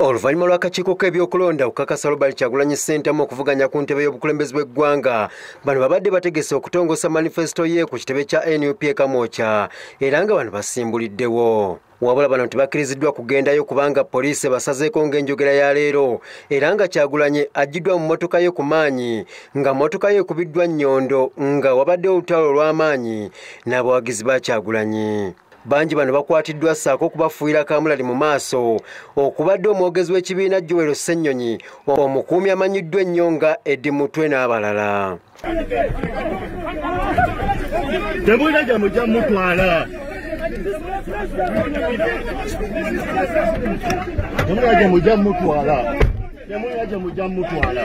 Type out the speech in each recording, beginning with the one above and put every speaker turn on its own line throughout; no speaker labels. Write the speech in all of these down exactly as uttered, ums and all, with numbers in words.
Oluvannyuma lw'akakiiko k'ebyokulonda okukakasa Robert Kyagulanyi Ssentamu okuvuganya ku ntebe y'obukulembeze bw'eggwanga, bano babadde bategese okutongoza manifesito ye ku kitebe kya N U P e Kamyokya era nga bano basimbuliddewo. Wabula bano tebakkiriziddwa kugendayo kubanga poliisi basazeeko ng'enjogera ya leero era nga Kyagulanyi aggiddwa mu mmotoka ye ku maanyi nga mmotoka ye ekubiddwa nnyondo nga wabaddewo olutalo olw'amaanyi n'abawagizi ba Kyagulanyi. Bangi bano bakwatiddwa ssaako okubafuuyira kaamulali mu maaso okubadde omwogezi w'ekibiina Joel Ssennyonyi, omukuumi amanyiddwa ennyo nga Eddi Mutwe n'abalala.
Temulina gye mujja mutwala. Temulina gye mujja mutwala. Temulina gye mujja mutwala.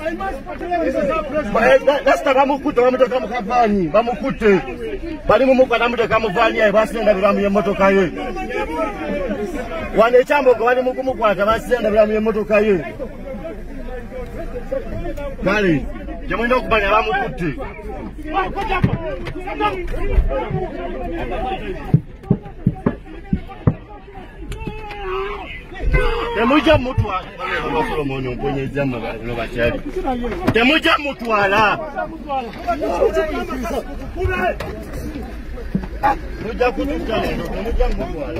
Lasita bamukutte bamuteeka mu kavaanyi bamukutte. Bali mu muka namuteeka mu vaanyi yaye basendabiramu y'emmotoka ye. Wano ekyambogo bali mu kumukwata basendabiramu y'emmotoka ye. Kale gye mulina okumanya bamukutte. Temujja mutwala. Temujja mutwala. Mujja kututwala. Temujja mutwala.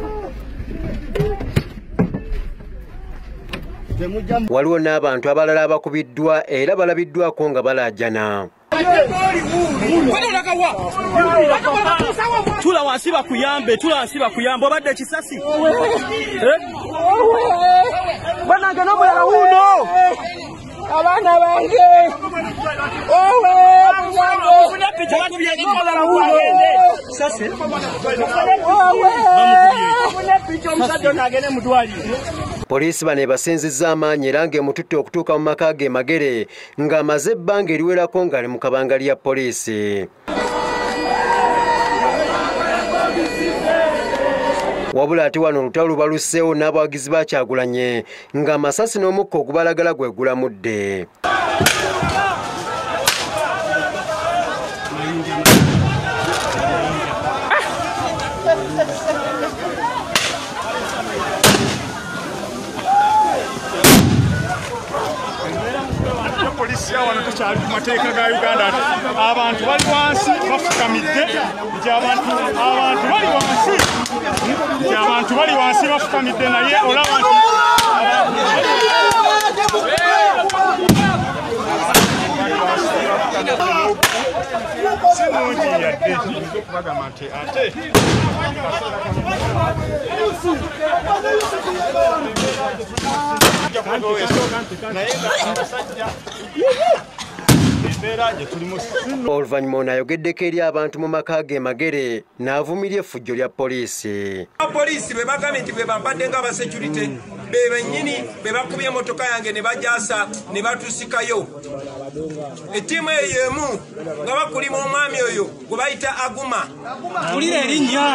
Waliwo n'abantu abalala abakubiddwa era balabiddwako nga balaajana.
Tula wansi bakuyambe, tula wansi bakuyambe obadde kisasi. Banange n'omulala wuuno. Abaana bange. Owe n'omulala wuuno. Kisasi.
Poliisi bano ebasenzizza amaanyi era ng'emututte okutuuka mu maka ge Magere ng'amaze ebbanga eriwerako ng'ali mu kabangali ya poliisi. Wabula ate wano olutalo lubalusseewo n'abawagizi ba Kyagulanyi ng'amasasi n'omukka ogubalagala gwe gulamudde.
Poliisi wano tukyali ku mateeka ga Uganda abantu bali wansi bafukamidde nti abantu abantu bali wansi nti abantu bali wansi bafukamidde naye olaba nti sinungi yadde okubagamba nti ate
Oluvannyuma ono ayogeddeko eri abantu mu maka ge Magere n'avumirya effujjo lya poliisi.
Poliisi be bagambye nti be bampadde nga abasecurity be bennyini be bakubye emmotoka yange ne bajaasa ne batusikayo. Ettiimu eyo y'emu nga bakulima omwami oyo gwe bayita Aguma.
Tulira erinnya.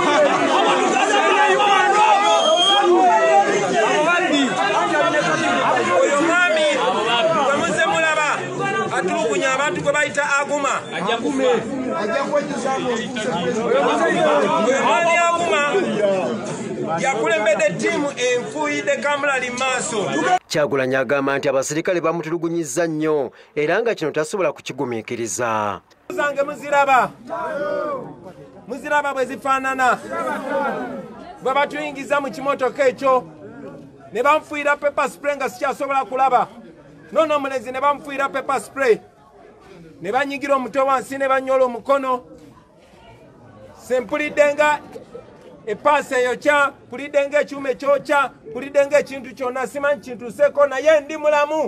Oyo mwami gwe muze mulaba atulugunya abantu gwe bayita Aguma. Omwami Aguma yakulembedde ttiimu enfuuyidde kamulali mu maaso.
Kyagulanyi agamba nti abasirikale bamutulugunyizza nnyo era nga kino tasobola kukigumiikiriza.
Zange muziraba muziraba bwe zifaanana bwe batuyingiza mu kimotoka ekyo ne bamufuuyira pepper spray nga sikyasobola kulaba nono omulezi ne bamufuuyira pepper spray ne banyigira omutwe wansi ne banyola omukono. Sempulidde nga epaasa eyokya, mpulidde nga ekyuma ekyokya, mpulidde nga ekintu kyonna simanyi kintuseeko naye ndi mulamu.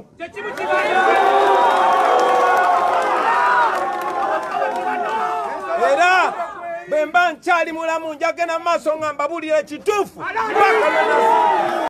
Era bwe mba nkyali mulamu njagenda mu maaso nga mbabuulira ekituufu.